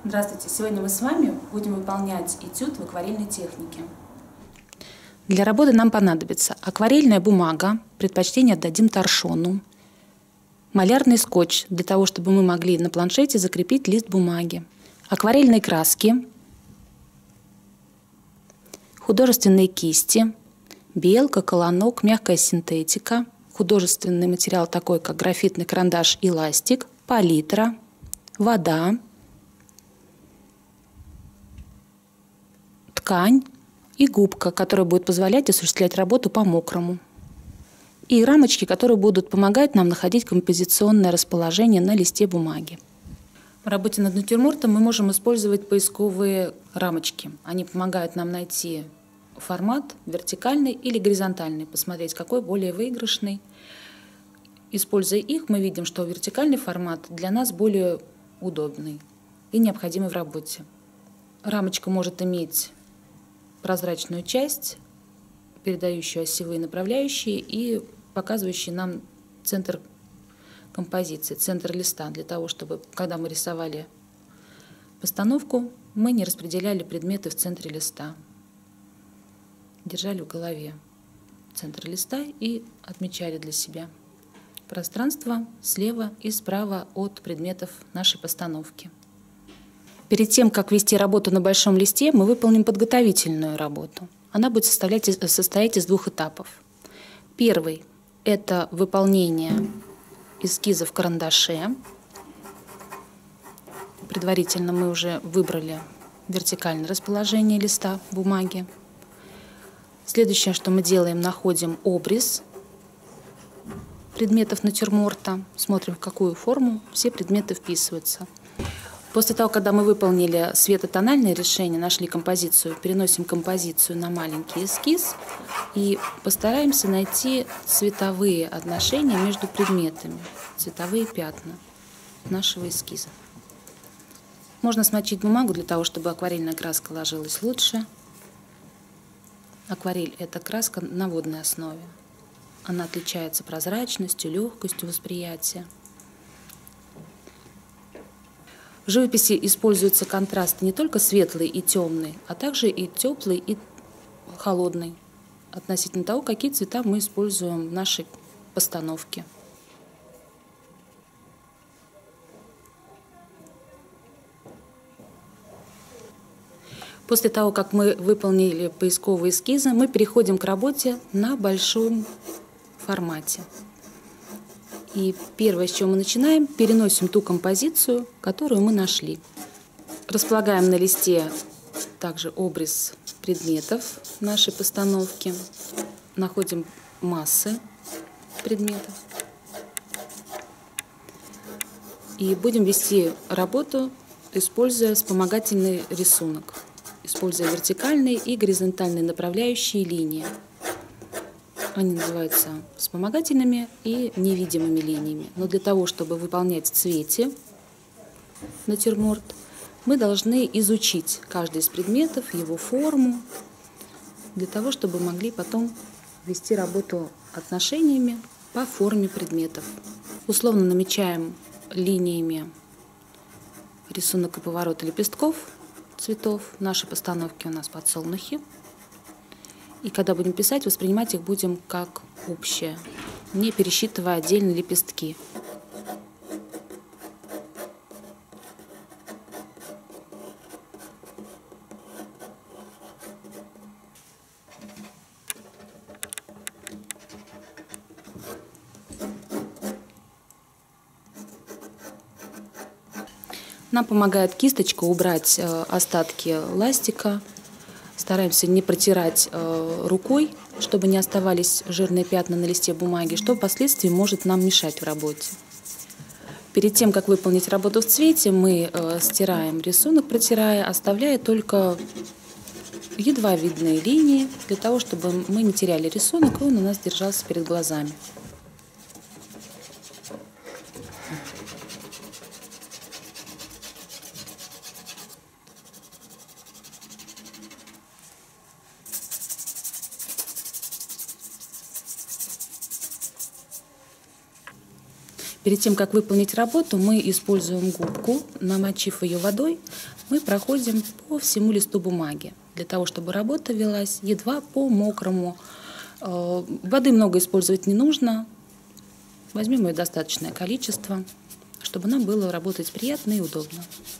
Здравствуйте! Сегодня мы с вами будем выполнять этюд в акварельной технике. Для работы нам понадобится акварельная бумага, предпочтение отдадим торшону, малярный скотч, для того, чтобы мы могли на планшете закрепить лист бумаги, акварельные краски, художественные кисти, белка, колонок, мягкая синтетика, художественный материал такой, как графитный карандаш и ластик, палитра, вода, ткань и губка, которая будет позволять осуществлять работу по мокрому. И рамочки, которые будут помогать нам находить композиционное расположение на листе бумаги. В работе над натюрмортом мы можем использовать поисковые рамочки. Они помогают нам найти формат вертикальный или горизонтальный, посмотреть, какой более выигрышный. Используя их, мы видим, что вертикальный формат для нас более удобный и необходимый в работе. Рамочка может иметь прозрачную часть, передающую осевые направляющие и показывающие нам центр композиции, центр листа, для того, чтобы, когда мы рисовали постановку, мы не распределяли предметы в центре листа. Держали в голове центр листа и отмечали для себя пространство слева и справа от предметов нашей постановки. Перед тем, как вести работу на большом листе, мы выполним подготовительную работу. Она будет состоять из двух этапов. Первый – это выполнение эскиза в карандаше. Предварительно мы уже выбрали вертикальное расположение листа бумаги. Следующее, что мы делаем, находим обрез предметов натюрморта, смотрим, в какую форму все предметы вписываются. После того, когда мы выполнили светотональное решение, нашли композицию, переносим композицию на маленький эскиз и постараемся найти цветовые отношения между предметами, цветовые пятна нашего эскиза. Можно смочить бумагу для того, чтобы акварельная краска ложилась лучше. Акварель – это краска на водной основе. Она отличается прозрачностью, легкостью восприятия. В живописи используется контраст не только светлый и темный, а также и теплый и холодный, относительно того, какие цвета мы используем в нашей постановке. После того, как мы выполнили поисковые эскизы, мы переходим к работе на большом формате. И первое, с чего мы начинаем, переносим ту композицию, которую мы нашли. Располагаем на листе также обрез предметов нашей постановки. Находим массы предметов. И будем вести работу, используя вспомогательный рисунок, используя вертикальные и горизонтальные направляющие линии. Они называются вспомогательными и невидимыми линиями. Но для того, чтобы выполнять в цвете натюрморт, мы должны изучить каждый из предметов, его форму, для того, чтобы могли потом вести работу отношениями по форме предметов. Условно намечаем линиями рисунок и поворот лепестков цветов. В нашей постановке у нас подсолнухи. И когда будем писать, воспринимать их будем как общее, не пересчитывая отдельные лепестки. Нам помогает кисточка убрать остатки ластика. Стараемся не протирать рукой, чтобы не оставались жирные пятна на листе бумаги, что впоследствии может нам мешать в работе. Перед тем, как выполнить работу в цвете, мы стираем рисунок, протирая, оставляя только едва видные линии, для того, чтобы мы не теряли рисунок, и он у нас держался перед глазами. Перед тем, как выполнить работу, мы используем губку. Намочив ее водой, мы проходим по всему листу бумаги, для того, чтобы работа велась едва по мокрому. Воды много использовать не нужно. Возьмем ее достаточное количество, чтобы нам было работать приятно и удобно.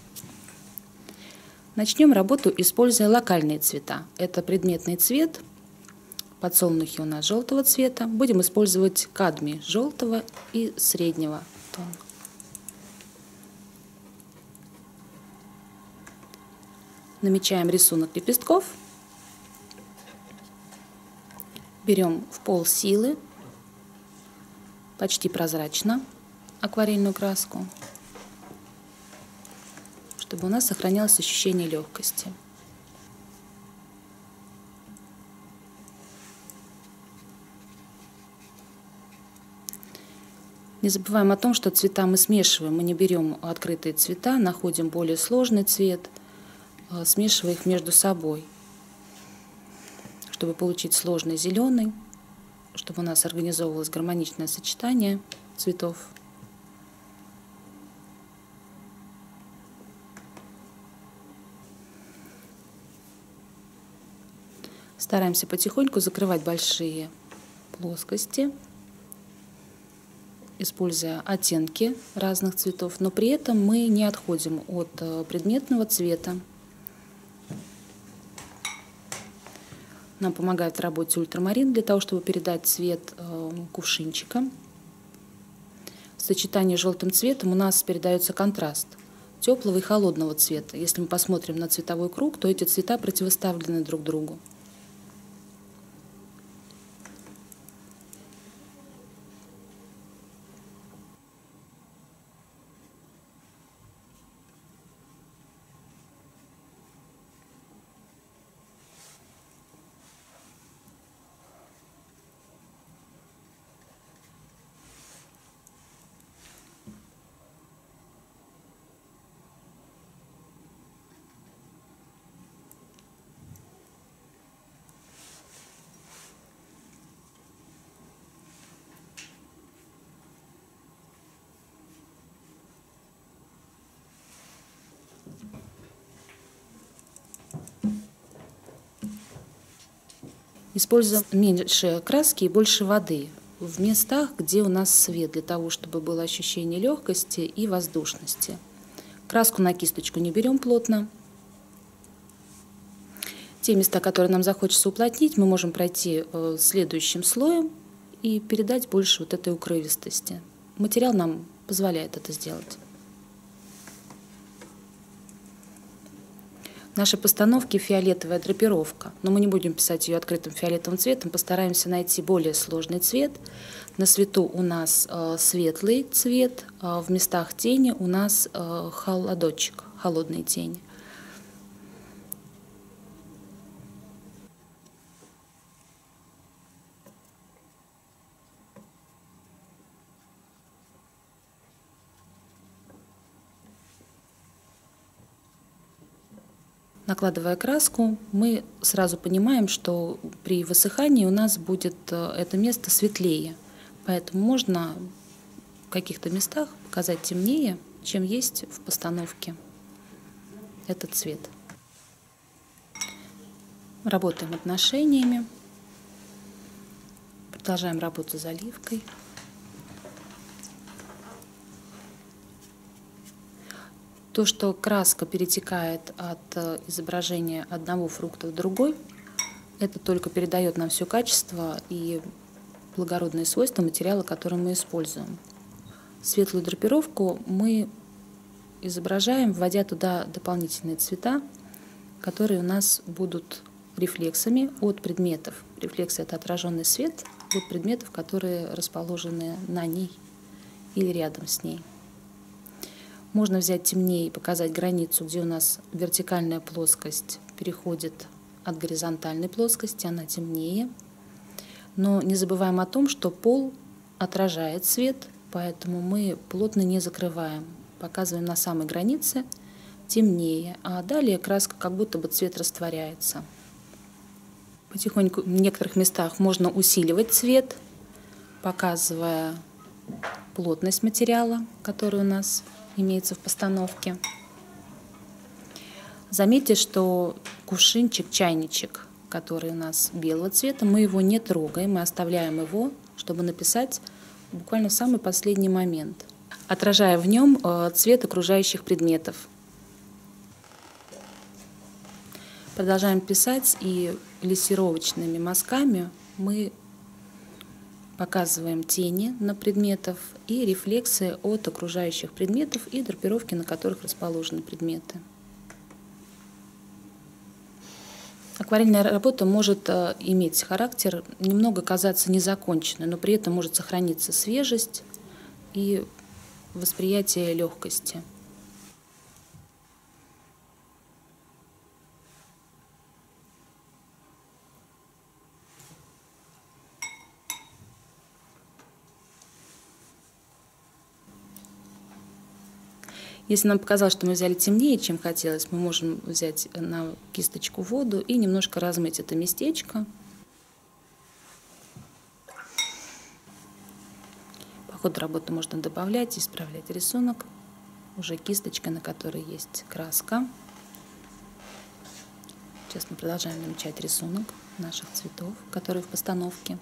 Начнем работу, используя локальные цвета. Это предметный цвет, подсолнухи у нас желтого цвета. Будем использовать кадмий желтого и среднего тона. Намечаем рисунок лепестков. Берем в пол силы, почти прозрачно, акварельную краску, чтобы у нас сохранялось ощущение легкости. Не забываем о том, что цвета мы смешиваем. Мы не берем открытые цвета, находим более сложный цвет, смешивая их между собой, чтобы получить сложный зеленый, чтобы у нас организовывалось гармоничное сочетание цветов. Стараемся потихоньку закрывать большие плоскости, используя оттенки разных цветов, но при этом мы не отходим от предметного цвета. Нам помогает в работе ультрамарин для того, чтобы передать цвет кувшинчика. В сочетании с желтым цветом у нас передается контраст теплого и холодного цвета. Если мы посмотрим на цветовой круг, то эти цвета противоставлены друг другу. Используем меньше краски и больше воды в местах, где у нас свет, для того, чтобы было ощущение легкости и воздушности. Краску на кисточку не берем плотно. Те места, которые нам захочется уплотнить, мы можем пройти следующим слоем и передать больше вот этой укрывистости. Материал нам позволяет это сделать. В нашей постановке фиолетовая драпировка, но мы не будем писать ее открытым фиолетовым цветом, постараемся найти более сложный цвет. На свету у нас светлый цвет, в местах тени у нас холодочек, холодные тени. Накладывая краску, мы сразу понимаем, что при высыхании у нас будет это место светлее. Поэтому можно в каких-то местах показать темнее, чем есть в постановке этот цвет. Работаем отношениями. Продолжаем работу с заливкой. То, что краска перетекает от изображения одного фрукта в другой, это только передает нам все качество и благородные свойства материала, который мы используем. Светлую драпировку мы изображаем, вводя туда дополнительные цвета, которые у нас будут рефлексами от предметов. Рефлексы — это отраженный свет от предметов, которые расположены на ней или рядом с ней. Можно взять темнее и показать границу, где у нас вертикальная плоскость переходит от горизонтальной плоскости, она темнее. Но не забываем о том, что пол отражает свет, поэтому мы плотно не закрываем. Показываем на самой границе темнее, а далее краска как будто бы цвет растворяется. Потихоньку в некоторых местах можно усиливать цвет, показывая плотность материала, который у нас имеется в постановке. Заметьте, что кувшинчик, чайничек, который у нас белого цвета, мы его не трогаем, мы оставляем его, чтобы написать буквально в самый последний момент, отражая в нем цвет окружающих предметов. Продолжаем писать, и лессировочными мазками мы показываем тени на предметов и рефлексы от окружающих предметов и драпировки, на которых расположены предметы. Акварельная работа может иметь характер, немного казаться незаконченной, но при этом может сохраниться свежесть и восприятие легкости. Если нам показалось, что мы взяли темнее, чем хотелось, мы можем взять на кисточку воду и немножко размыть это местечко. По ходу работы можно добавлять, исправлять рисунок уже кисточкой, на которой есть краска. Сейчас мы продолжаем намечать рисунок наших цветов, которые в постановке.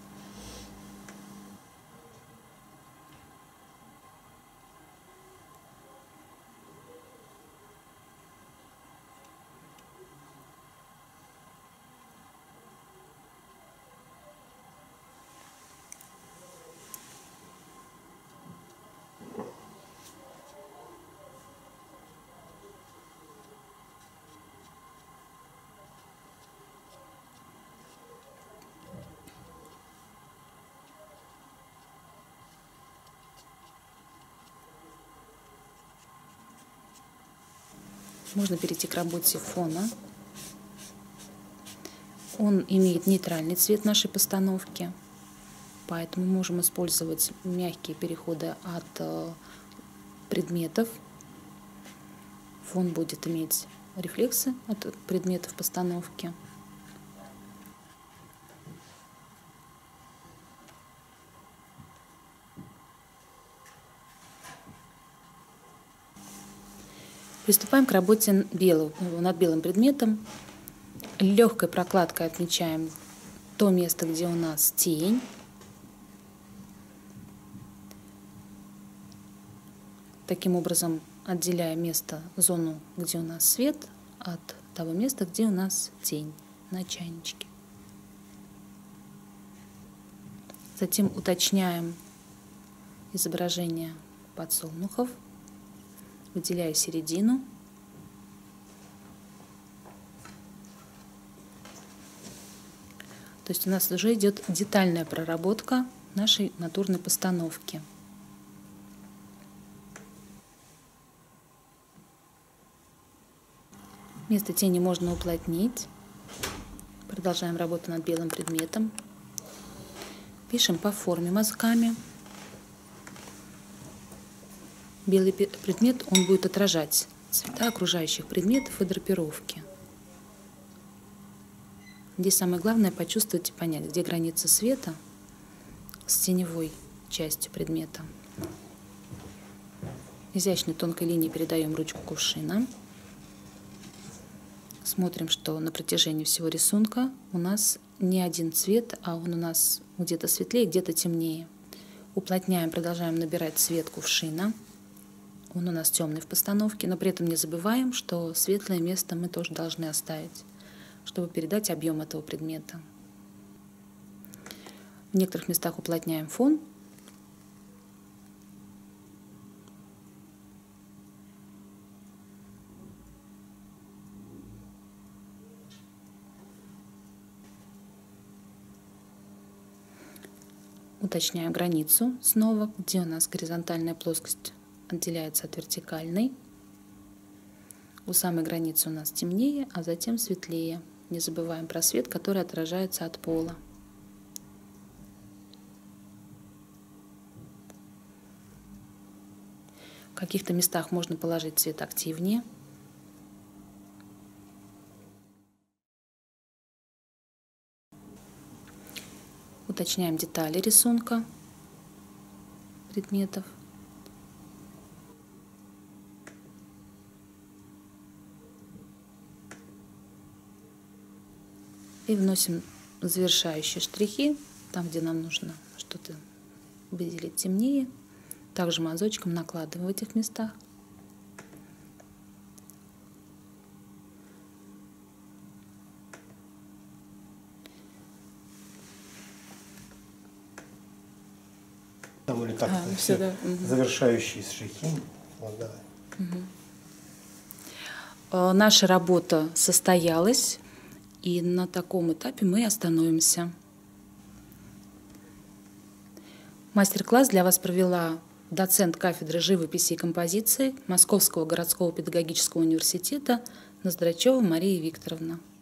Можно перейти к работе фона. Он имеет нейтральный цвет нашей постановки, поэтому можем использовать мягкие переходы от предметов. Фон будет иметь рефлексы от предметов постановки. Приступаем к работе над белым предметом. Легкой прокладкой отмечаем то место, где у нас тень. Таким образом, отделяя зону, где у нас свет, от того места, где у нас тень на чайничке. Затем уточняем изображение подсолнухов, выделяя середину. То есть у нас уже идет детальная проработка нашей натурной постановки. Место тени можно уплотнить. Продолжаем работу над белым предметом. Пишем по форме мазками. Белый предмет, он будет отражать цвета окружающих предметов и драпировки. Здесь самое главное почувствовать и понять, где граница света с теневой частью предмета. Изящной тонкой линией передаем ручку кувшина. Смотрим, что на протяжении всего рисунка у нас не один цвет, а он у нас где-то светлее, где-то темнее. Уплотняем, продолжаем набирать цвет кувшина. Он у нас темный в постановке, но при этом не забываем, что светлое место мы тоже должны оставить, чтобы передать объем этого предмета. В некоторых местах уплотняем фон. Уточняем границу снова, где у нас горизонтальная плоскость отделяется от вертикальной. У самой границы у нас темнее, а затем светлее. Не забываем про свет, который отражается от пола. В каких-то местах можно положить цвет активнее. Уточняем детали рисунка. предметов. И вносим завершающие штрихи, там, где нам нужно что-то выделить темнее. Также мазочком накладываем в этих местах. Там или как-то все, да. завершающие штрихи. Вот, давай. Наша работа состоялась, и на таком этапе мы остановимся. Мастер-класс для вас провела доцент кафедры живописи и композиции Московского городского педагогического университета Ноздрачева Мария Викторовна.